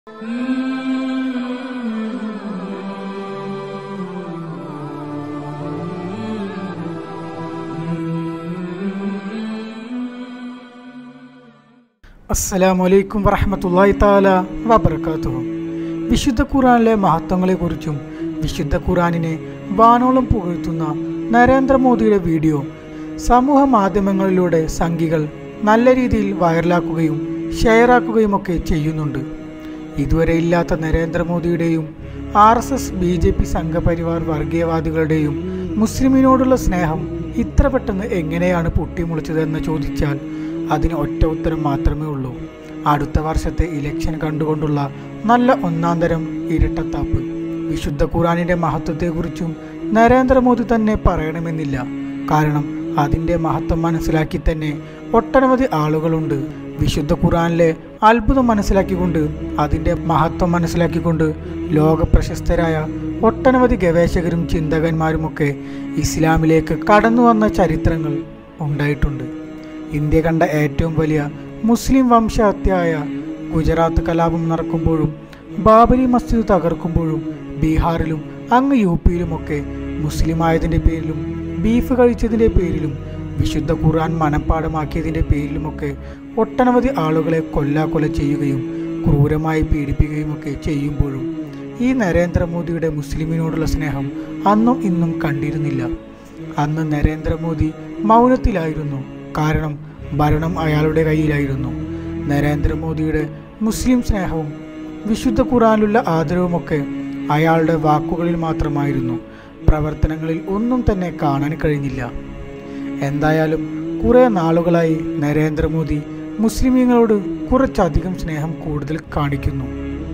അസ്സലാമലൈക്കും വറഹ്മത്തുള്ളാഹി തആല വബറകാതുഹു. വിശുദ്ധ ഖുർആനിലെ മഹത്വങ്ങളെക്കുറിച്ചും വിശുദ്ധ ഖുർആനിനെ വാനോളം പുകഴ്ത്തുന്ന നരേന്ദ്രമോദിയുടെ വീഡിയോ സമൂഹ മാധ്യമങ്ങളിലൂടെ സംഘികൾ നല്ല രീതിയിൽ വൈറലാക്കുകയും ഷെയറാക്കുകയുമൊക്കെ ചെയ്യുന്നുണ്ട്. ഇതുവരെ ഇല്ലാത്ത നരേന്ദ്രമോദിയുടെയും RSS BJP സംഘപരിവാർ വർഗീയവാദികളുടെയും മുസ്ലിമിനോടുള്ള സ്നേഹം ഇത്ര പെട്ടെന്ന് എങ്ങനെയാണ് പൊട്ടിമുളച്ചതെന്ന് ചോദിച്ചാൽ അതിന് ഒറ്റ ഉത്തരം മാത്രമേ ഉള്ളൂ. അടുത്ത വർഷത്തെ ഇലക്ഷൻ കണ്ടുകൊണ്ടുള്ള നല്ല ഒന്നാന്തരം ഇരട്ടത്താപ്പ്. വിശുദ്ധ ഖുർആനിൻ്റെ മഹത്വത്തെക്കുറിച്ചും നരേന്ദ്രമോദി തന്നെ പറയണമെന്നില്ല. കാരണം അതിൻ്റെ മഹത്വം മനസ്സിലാക്കി തന്നെ ഒട്ടനവധി ആളുകളുണ്ട്. വിശുദ്ധ ഖുർആനിലെ അത്ഭുതം മനസ്സിലാക്കിക്കൊണ്ട് അതിൻ്റെ മഹത്വം മനസ്സിലാക്കിക്കൊണ്ട് ലോകപ്രശസ്തരായ ഒട്ടനവധി ഗവേഷകരും ചിന്തകന്മാരുമൊക്കെ ഇസ്ലാമിലേക്ക് കടന്നു വന്ന ചരിത്രങ്ങൾ ഉണ്ടായിട്ടുണ്ട്. ഇന്ത്യ കണ്ട ഏറ്റവും വലിയ മുസ്ലിം വംശഹത്യയായ ഗുജറാത്ത് കലാപം നടക്കുമ്പോഴും ബാബരി മസ്ജിദ് തകർക്കുമ്പോഴും ബീഹാറിലും അങ്ങ് UP-യിലുമൊക്കെ മുസ്ലിമായതിൻ്റെ പേരിലും ബീഫ് കഴിച്ചതിൻ്റെ പേരിലും വിശുദ്ധ ഖുർആൻ മനഃപ്പാഠമാക്കിയതിൻ്റെ പേരിലുമൊക്കെ ഒട്ടനവധി ആളുകളെ കൊല്ലാക്കൊല ചെയ്യുകയും ക്രൂരമായി പീഡിപ്പിക്കുകയുമൊക്കെ ചെയ്യുമ്പോഴും ഈ നരേന്ദ്രമോദിയുടെ മുസ്ലിമിനോടുള്ള സ്നേഹം അന്നും ഇന്നും കണ്ടിരുന്നില്ല. അന്ന് നരേന്ദ്രമോദി മൗനത്തിലായിരുന്നു. കാരണം ഭരണം അയാളുടെ കയ്യിലായിരുന്നു. നരേന്ദ്രമോദിയുടെ മുസ്ലിം സ്നേഹവും വിശുദ്ധ ഖുർആനിലുള്ള ആദരവുമൊക്കെ അയാളുടെ വാക്കുകളിൽ മാത്രമായിരുന്നു. പ്രവർത്തനങ്ങളിൽ ഒന്നും തന്നെ കാണാൻ കഴിഞ്ഞില്ല. എന്തായാലും കുറേ നാളുകളായി നരേന്ദ്രമോദി മുസ്ലിമീങ്ങളോട് കുറച്ചധികം സ്നേഹം കൂടുതൽ കാണിക്കുന്നു.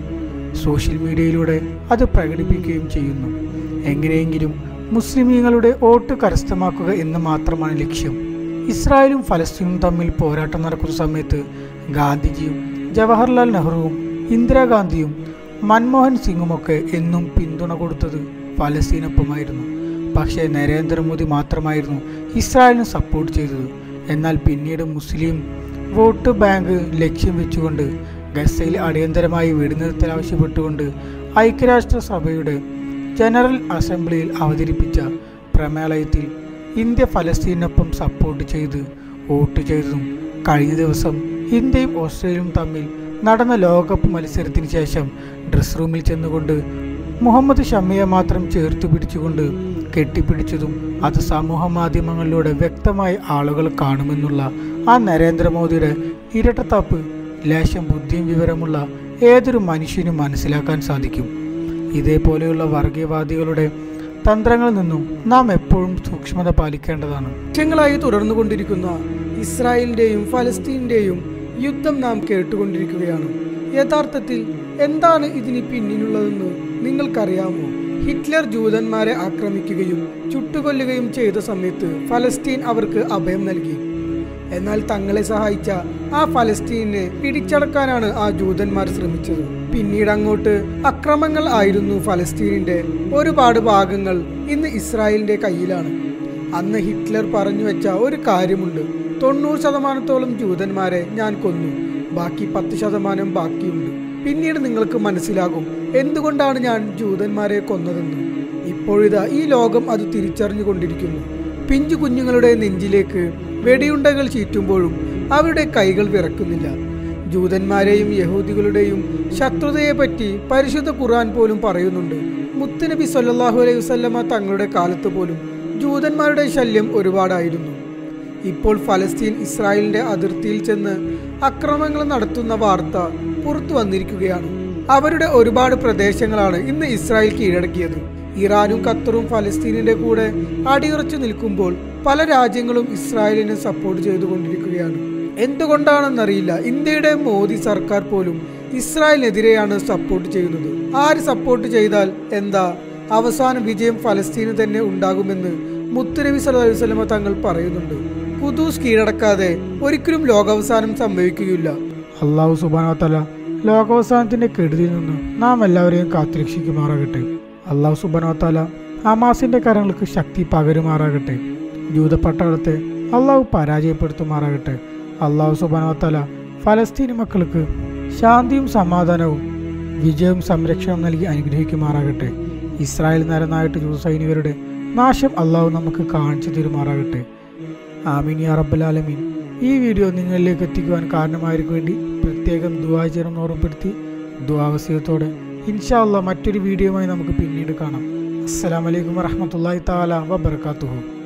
സോഷ്യൽ മീഡിയയിലൂടെ അത് പ്രകടിപ്പിക്കുകയും ചെയ്യുന്നു. എങ്ങനെയെങ്കിലും മുസ്ലിമീങ്ങളുടെ വോട്ട് കരസ്ഥമാക്കുക എന്ന് മാത്രമാണ് ലക്ഷ്യം. ഇസ്രായേലും ഫലസ്തീനും തമ്മിൽ പോരാട്ടം നടക്കുന്ന സമയത്ത് ഗാന്ധിജിയും ജവഹർലാൽ നെഹ്റുവും ഇന്ദിരാഗാന്ധിയും മൻമോഹൻ സിംഗുമൊക്കെ എന്നും പിന്തുണ കൊടുത്തത് ഫലസ്തീനൊപ്പമായിരുന്നു. പക്ഷേ നരേന്ദ്രമോദി മാത്രമായിരുന്നു ഇസ്രായേലിന് സപ്പോർട്ട് ചെയ്തത്. എന്നാൽ പിന്നീട് മുസ്ലിം വോട്ട് ബാങ്ക് ലക്ഷ്യം വെച്ചുകൊണ്ട് ഗസയിൽ അടിയന്തരമായി വെടിനിർത്തൽ ആവശ്യപ്പെട്ടുകൊണ്ട് ഐക്യരാഷ്ട്രസഭയുടെ ജനറൽ അസംബ്ലിയിൽ അവതരിപ്പിച്ച പ്രമേളയത്തിൽ ഇന്ത്യ ഫലസ്തീനൊപ്പം സപ്പോർട്ട് ചെയ്ത് വോട്ട് ചെയ്തതും കഴിഞ്ഞ ദിവസം ഇന്ത്യയും ഓസ്ട്രേലിയയും തമ്മിൽ നടന്ന ലോകകപ്പ് മത്സരത്തിന് ശേഷം ഡ്രസ് റൂമിൽ ചെന്നുകൊണ്ട് മുഹമ്മദ് ഷമിയെ മാത്രം ചേർത്ത് പിടിച്ചുകൊണ്ട് കെട്ടിപ്പിടിച്ചതും അത് സമൂഹ മാധ്യമങ്ങളിലൂടെ വ്യക്തമായി ആളുകൾ കാണുമെന്നുള്ള ആ നരേന്ദ്രമോദിയുടെ ഇരട്ടത്താപ്പ് ലേശം ബുദ്ധിയും വിവരമുള്ള ഏതൊരു മനുഷ്യനും മനസ്സിലാക്കാൻ സാധിക്കും. ഇതേപോലെയുള്ള വർഗീയവാദികളുടെ തന്ത്രങ്ങളിൽ നിന്നും നാം എപ്പോഴും സൂക്ഷ്മത പാലിക്കേണ്ടതാണ്. വർഷങ്ങളായി തുടർന്നുകൊണ്ടിരിക്കുന്ന ഇസ്രായേലിൻ്റെയും ഫലസ്തീനിൻ്റെയും യുദ്ധം നാം കേട്ടുകൊണ്ടിരിക്കുകയാണ്. യഥാർത്ഥത്തിൽ എന്താണ് ഇതിന് പിന്നിലുള്ളതെന്ന് നിങ്ങൾക്കറിയാമോ? ഹിറ്റ്ലർ ജൂതന്മാരെ ആക്രമിക്കുകയും ചുട്ടുകൊല്ലുകയും ചെയ്ത സമയത്ത് ഫലസ്തീൻ അവർക്ക് അഭയം നൽകി. എന്നാൽ തങ്ങളെ സഹായിച്ച ആ ഫലസ്തീനെ പിടിച്ചടക്കാനാണ് ആ ജൂതന്മാർ ശ്രമിച്ചത്. പിന്നീട് അങ്ങോട്ട് അക്രമങ്ങൾ ആയിരുന്നു. ഫലസ്തീനിന്റെ ഒരുപാട് ഭാഗങ്ങൾ ഇന്ന് ഇസ്രായേലിന്റെ കയ്യിലാണ്. അന്ന് ഹിറ്റ്ലർ പറഞ്ഞു വെച്ച ഒരു കാര്യമുണ്ട്: 90% ജൂതന്മാരെ ഞാൻ കൊന്നു, ബാക്കി 10% ബാക്കിയുണ്ട്. പിന്നീട് നിങ്ങൾക്ക് മനസ്സിലാകും എന്തുകൊണ്ടാണ് ഞാൻ ജൂതന്മാരെ കൊന്നതെന്ന്. ഇപ്പോഴിതാ ഈ ലോകം അത് തിരിച്ചറിഞ്ഞുകൊണ്ടിരിക്കുന്നു. പിഞ്ചു കുഞ്ഞുങ്ങളുടെ നെഞ്ചിലേക്ക് വെടിയുണ്ടകൾ ചീറ്റുമ്പോഴും അവരുടെ കൈകൾ വിറക്കുന്നില്ല. ജൂതന്മാരെയും യഹൂദികളുടെയും ശത്രുതയെപ്പറ്റി പരിശുദ്ധ ഖുർആൻ പോലും പറയുന്നുണ്ട്. മുത്തുനബി സല്ലല്ലാഹു അലൈഹി വസല്ലമ തങ്ങളുടെ കാലത്ത് പോലും ജൂതന്മാരുടെ ശല്യം ഒരുപാടായിരുന്നു. ഇപ്പോൾ ഫലസ്തീൻ ഇസ്രായേലിന്റെ അതിർത്തിയിൽ ചെന്ന് അക്രമങ്ങൾ നടത്തുന്ന വാർത്ത പുറത്തു വന്നിരിക്കുകയാണ്. അവരുടെ ഒരുപാട് പ്രദേശങ്ങളാണ് ഇന്ന് ഇസ്രായേൽ കീഴടക്കിയത്. ഇറാനും ഖത്തറും ഫലസ്തീനിന്റെ കൂടെ അടിയുറച്ചു നിൽക്കുമ്പോൾ പല രാജ്യങ്ങളും ഇസ്രായേലിനെ സപ്പോർട്ട് ചെയ്തുകൊണ്ടിരിക്കുകയാണ്. എന്തുകൊണ്ടാണെന്നറിയില്ല, ഇന്ത്യയുടെ മോദി സർക്കാർ പോലും ഇസ്രായേലിനെതിരെയാണ് സപ്പോർട്ട് ചെയ്യുന്നത്. ആര് സപ്പോർട്ട് ചെയ്താൽ എന്താ, അവസാന വിജയം ഫലസ്തീന് തന്നെ ഉണ്ടാകുമെന്ന് മുത്തുനബി സല്ലല്ലാഹു അലൈഹി വസല്ലമ തങ്ങൾ പറയുന്നുണ്ട്. ഖുദൂസ് കീഴടക്കാതെ ഒരിക്കലും ലോകാവസാനം സംഭവിക്കുകയില്ല. അല്ലാഹു സുബ്ഹാനഹു വ തആല ലോകാവസാനത്തിന്റെ കെടുതിയിൽ നിന്ന് നാം എല്ലാവരെയും കാത്തുരക്ഷിക്കുമാറാകട്ടെ. അല്ലാഹു സുബ്ഹാനഹു വ തആല ഹമാസിന്റെ കരങ്ങൾക്ക് ശക്തി പകരുമാറാകട്ടെ. ജൂതപ്പട്ടാളത്തെ അല്ലാഹു പരാജയപ്പെടുത്തുമാറാകട്ടെ. അല്ലാഹു സുബ്ഹാനഹു വ തആല ഫലസ്തീൻ മക്കൾക്ക് ശാന്തിയും സമാധാനവും വിജയവും സംരക്ഷണവും നൽകി അനുഗ്രഹിക്കുമാറാകട്ടെ. ഇസ്രായേൽ നരനായിട്ട് ജൂത സൈനികരുടെ നാശം അള്ളാഹു നമുക്ക് കാണിച്ചു തരുമാറാകട്ടെ. ആമീൻ യാ റബ്ബൽ ആലമീൻ. ഈ വീഡിയോ നിങ്ങളിലേക്ക് എത്തിക്കുവാൻ കാരണമായവർക്ക് വേണ്ടി പ്രത്യേകം ദുആ ചെയ്യണമെന്ന് ഓർമ്മപ്പെടുത്തി ദുആവസിയത്തോടെ ഇൻഷാ അല്ലാഹ് മറ്റൊരു വീഡിയോയുമായി നമുക്ക് പിന്നീട് കാണാം. അസ്സലാമു അലൈക്കും വറഹ്മത്തുള്ളാഹി തആല വബറകാതുഹു.